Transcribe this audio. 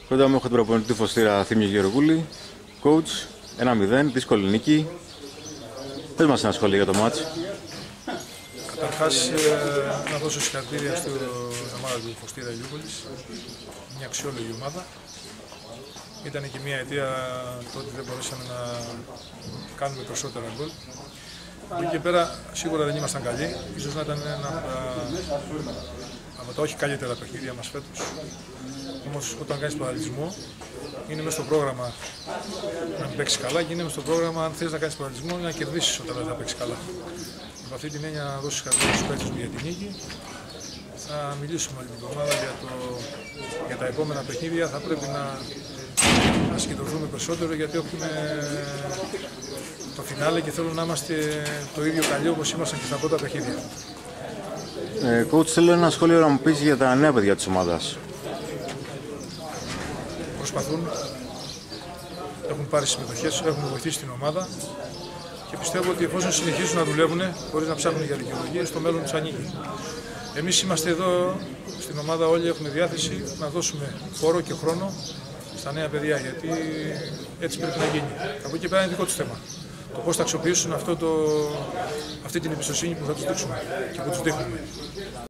Κοντά μου έχω τον προπονητή του Φωστήρα Θήμιο Γερογούλη. Coach, 1-0, δύσκολη νίκη. Πες μας ένα σχόλιο για το μάτς. Καταρχάς, να δώσω συγχαρητήρια στην ομάδα του Φωστήρα Ηλιούπολης. Μια αξιόλογη ομάδα. Ήταν και μια αιτία το ότι δεν μπορέσαμε να κάνουμε περισσότερα γκολ. Από εκεί και πέρα σίγουρα δεν ήμασταν καλοί. Ίσως να ήταν ένα από τα όχι καλύτερα παιχνίδια μας φέτος. Όμως όταν κάνεις πρωταθλητισμό είναι μέσα στο πρόγραμμα να μην παίξεις καλά και είναι μέσα στο πρόγραμμα αν θες να κάνεις πρωταθλητισμό να κερδίσεις όταν δεν θα παίξεις καλά. Από αυτή την έννοια να δώσεις συγχαρητήρια στους παίκτες μου για την νίκη. Θα μιλήσουμε όλη την εβδομάδα για τα επόμενα παιχνίδια. Θα πρέπει να συγκεντρωθούμε περισσότερο γιατί έχουμε το φινάλε και θέλω να είμαστε το ίδιο καλοί όπως ήμασταν και στα πρώτα παιχνίδια. Coach, θέλω ένα σχόλιο να μου πεις για τα νέα παιδιά της ομάδας. Προσπαθούν, έχουν πάρει συμμετοχές, έχουν βοηθήσει την ομάδα και πιστεύω ότι εφόσον συνεχίσουν να δουλεύουν χωρίς να ψάχνουν για δικαιολογίες, το μέλλον τους ανήκει. Εμείς είμαστε εδώ στην ομάδα, όλοι έχουμε διάθεση να δώσουμε χώρο και χρόνο στα νέα παιδιά, γιατί έτσι πρέπει να γίνει. Από εκεί πέρα είναι δικό τους θέμα. Το πώς θα αξιοποιήσουν αυτή την εμπιστοσύνη που θα τους δείξουμε και που τους δείχνουμε.